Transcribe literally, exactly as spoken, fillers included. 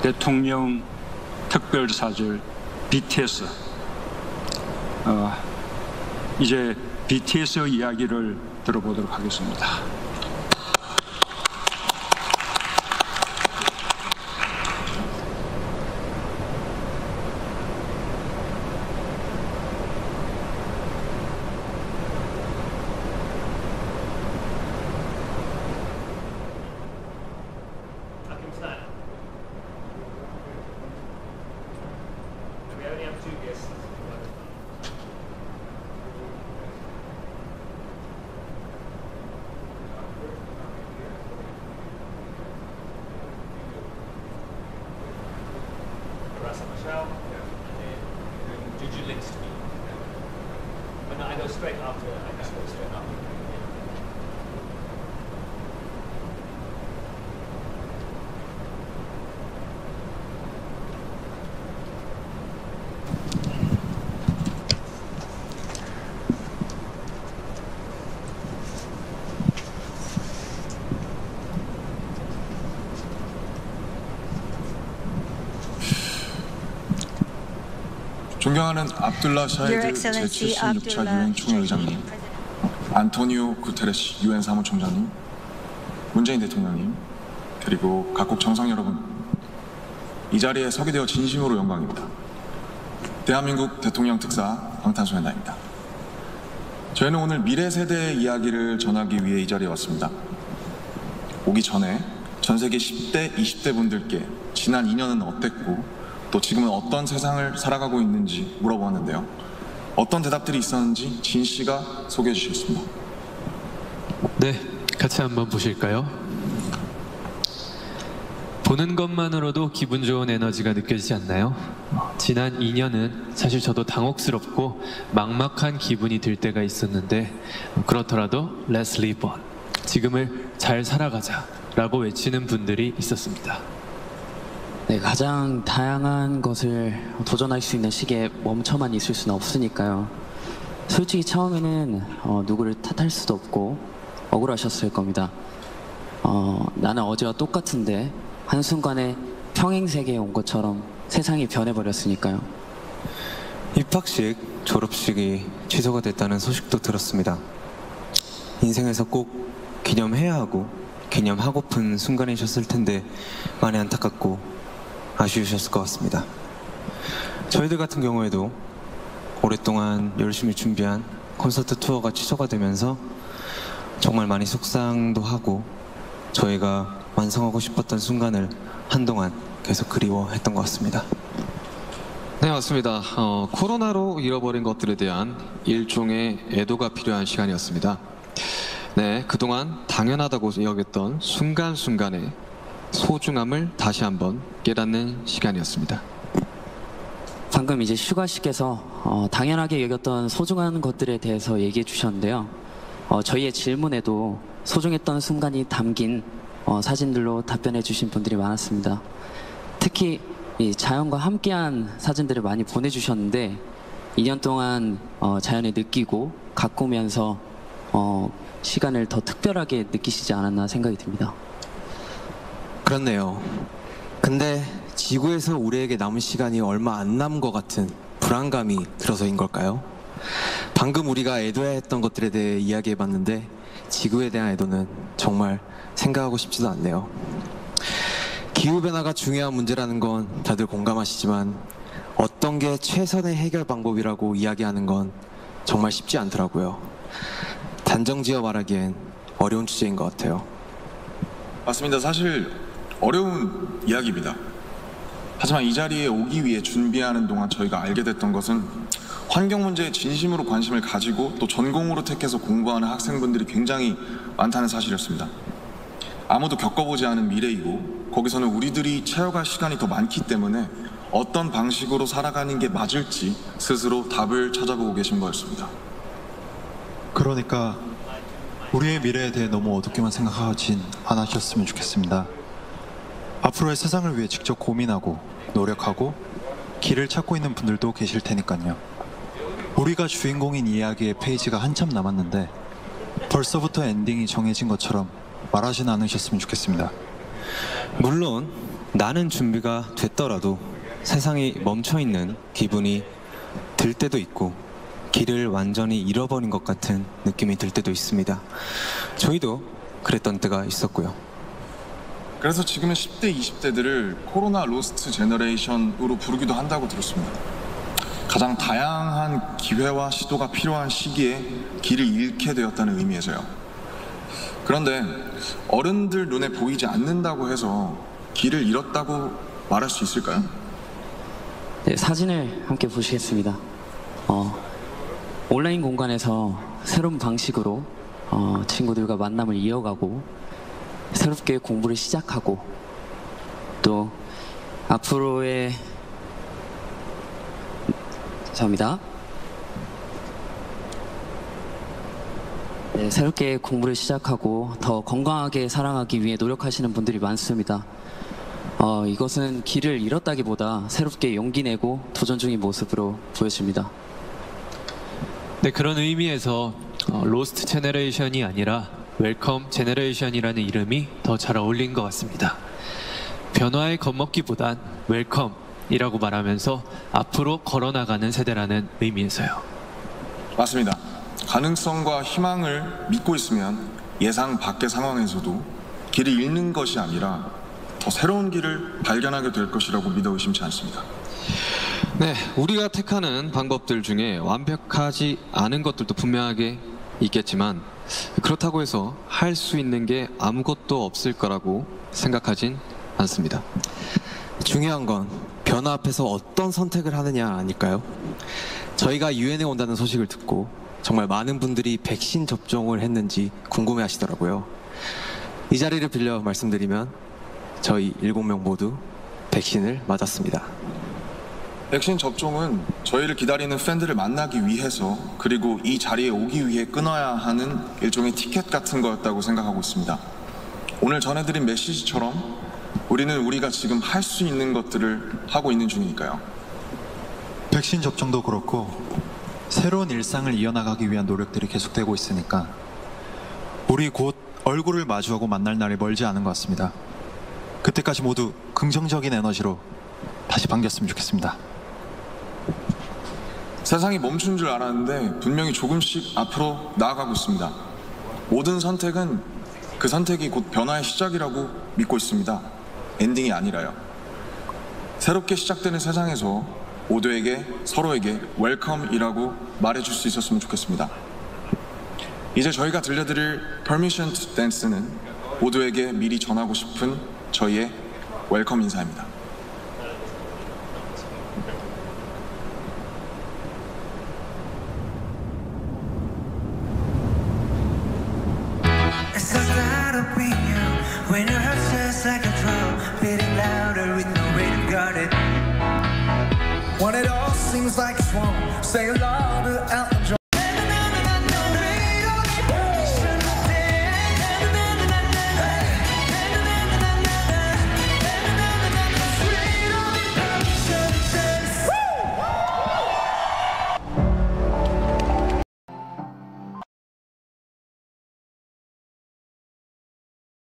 대통령 특별사절 비티에스, 어, 이제 비티에스 이야기를 들어보도록 하겠습니다. Did you link to me? But no, I go straight after. I just go straight after. 존경하는 압둘라 샤히드 제칠십육 차 유엔 총회의장님, 안토니오 구테레시 유엔 사무총장님, 문재인 대통령님, 그리고 각국 정상 여러분, 이 자리에 서게 되어 진심으로 영광입니다. 대한민국 대통령 특사 방탄소년단입니다. 저희는 오늘 미래 세대의 이야기를 전하기 위해 이 자리에 왔습니다. 오기 전에 전 세계 십 대, 이십 대 분들께 지난 이 년은 어땠고 또 지금은 어떤 세상을 살아가고 있는지 물어보았는데요. 어떤 대답들이 있었는지 진 씨가 소개해 주시겠습니다. 네, 같이 한번 보실까요? 보는 것만으로도 기분 좋은 에너지가 느껴지지 않나요? 지난 이 년은 사실 저도 당혹스럽고 막막한 기분이 들 때가 있었는데 그렇더라도 Let's live on, 지금을 잘 살아가자 라고 외치는 분들이 있었습니다. 네, 가장 다양한 것을 도전할 수 있는 시기에 멈춰만 있을 수는 없으니까요. 솔직히 처음에는 어, 누구를 탓할 수도 없고 억울하셨을 겁니다. 어, 나는 어제와 똑같은데 한순간에 평행세계에 온 것처럼 세상이 변해버렸으니까요. 입학식, 졸업식이 취소가 됐다는 소식도 들었습니다. 인생에서 꼭 기념해야 하고 기념하고픈 순간이셨을 텐데 많이 안타깝고 아쉬우셨을 것 같습니다. 저희들 같은 경우에도 오랫동안 열심히 준비한 콘서트 투어가 취소가 되면서 정말 많이 속상도 하고 저희가 완성하고 싶었던 순간을 한동안 계속 그리워했던 것 같습니다. 네, 맞습니다. 어, 코로나로 잃어버린 것들에 대한 일종의 애도가 필요한 시간이었습니다. 네, 그동안 당연하다고 여겼던 순간순간의 소중함을 다시 한번 깨닫는 시간이었습니다. 방금 이제 슈가 씨께서 어, 당연하게 여겼던 소중한 것들에 대해서 얘기해 주셨는데요. 어, 저희의 질문에도 소중했던 순간이 담긴 어, 사진들로 답변해 주신 분들이 많았습니다. 특히 이 자연과 함께한 사진들을 많이 보내주셨는데 이 년 동안 어, 자연을 느끼고 가꾸면서 어, 시간을 더 특별하게 느끼시지 않았나 생각이 듭니다. 그렇네요. 근데 지구에서 우리에게 남은 시간이 얼마 안 남은 것 같은 불안감이 들어서인 걸까요? 방금 우리가 애도해야 했던 것들에 대해 이야기해봤는데 지구에 대한 애도는 정말 생각하고 싶지도 않네요. 기후변화가 중요한 문제라는 건 다들 공감하시지만 어떤 게 최선의 해결 방법이라고 이야기하는 건 정말 쉽지 않더라고요. 단정지어 말하기엔 어려운 주제인 것 같아요. 맞습니다. 사실 어려운 이야기입니다. 하지만 이 자리에 오기 위해 준비하는 동안 저희가 알게 됐던 것은 환경 문제에 진심으로 관심을 가지고 또 전공으로 택해서 공부하는 학생분들이 굉장히 많다는 사실이었습니다. 아무도 겪어보지 않은 미래이고 거기서는 우리들이 채워갈 시간이 더 많기 때문에 어떤 방식으로 살아가는 게 맞을지 스스로 답을 찾아보고 계신 거였습니다. 그러니까 우리의 미래에 대해 너무 어둡게만 생각하진 않으셨으면 좋겠습니다. 앞으로의 세상을 위해 직접 고민하고 노력하고 길을 찾고 있는 분들도 계실 테니까요. 우리가 주인공인 이야기의 페이지가 한참 남았는데 벌써부터 엔딩이 정해진 것처럼 말하진 않으셨으면 좋겠습니다. 물론 나는 준비가 됐더라도 세상이 멈춰있는 기분이 들 때도 있고 길을 완전히 잃어버린 것 같은 느낌이 들 때도 있습니다. 저희도 그랬던 때가 있었고요. 그래서 지금은 십 대, 이십 대들을 코로나 로스트 제너레이션으로 부르기도 한다고 들었습니다. 가장 다양한 기회와 시도가 필요한 시기에 길을 잃게 되었다는 의미에서요. 그런데 어른들 눈에 보이지 않는다고 해서 길을 잃었다고 말할 수 있을까요? 네, 사진을 함께 보시겠습니다. 어, 온라인 공간에서 새로운 방식으로 어, 친구들과 만남을 이어가고 새롭게 공부를 시작하고 또 앞으로의 감사합니다. 네, 새롭게 공부를 시작하고 더 건강하게 살아가기 위해 노력하시는 분들이 많습니다. 어, 이것은 길을 잃었다기보다 새롭게 용기 내고 도전 중인 모습으로 보여집니다. 네, 그런 의미에서 어, 로스트 제너레이션이 아니라 웰컴 제너레이션이라는 이름이 더 잘 어울린 것 같습니다. 변화에 겁먹기보단 웰컴이라고 말하면서 앞으로 걸어나가는 세대라는 의미에서요. 맞습니다. 가능성과 희망을 믿고 있으면 예상 밖의 상황에서도 길을 잃는 것이 아니라 더 새로운 길을 발견하게 될 것이라고 믿어 의심치 않습니다. 네, 우리가 택하는 방법들 중에 완벽하지 않은 것들도 분명하게 있겠지만 그렇다고 해서 할 수 있는 게 아무것도 없을 거라고 생각하진 않습니다. 중요한 건 변화 앞에서 어떤 선택을 하느냐 아닐까요? 저희가 유엔에 온다는 소식을 듣고 정말 많은 분들이 백신 접종을 했는지 궁금해 하시더라고요. 이 자리를 빌려 말씀드리면 저희 일곱 명 모두 백신을 맞았습니다. 백신 접종은 저희를 기다리는 팬들을 만나기 위해서 그리고 이 자리에 오기 위해 끊어야 하는 일종의 티켓 같은 거였다고 생각하고 있습니다. 오늘 전해드린 메시지처럼 우리는 우리가 지금 할 수 있는 것들을 하고 있는 중이니까요. 백신 접종도 그렇고 새로운 일상을 이어나가기 위한 노력들이 계속되고 있으니까 우리 곧 얼굴을 마주하고 만날 날이 멀지 않은 것 같습니다. 그때까지 모두 긍정적인 에너지로 다시 반겼으면 좋겠습니다. 세상이 멈춘 줄 알았는데 분명히 조금씩 앞으로 나아가고 있습니다. 모든 선택은 그 선택이 곧 변화의 시작이라고 믿고 있습니다. 엔딩이 아니라요. 새롭게 시작되는 세상에서 모두에게 서로에게 웰컴이라고 말해줄 수 있었으면 좋겠습니다. 이제 저희가 들려드릴 Permission to Dance는 모두에게 미리 전하고 싶은 저희의 웰컴 인사입니다. When your heart just like a drum, beating louder with no way to guard it. When it all seems like it's wrong, say hello to Elton John.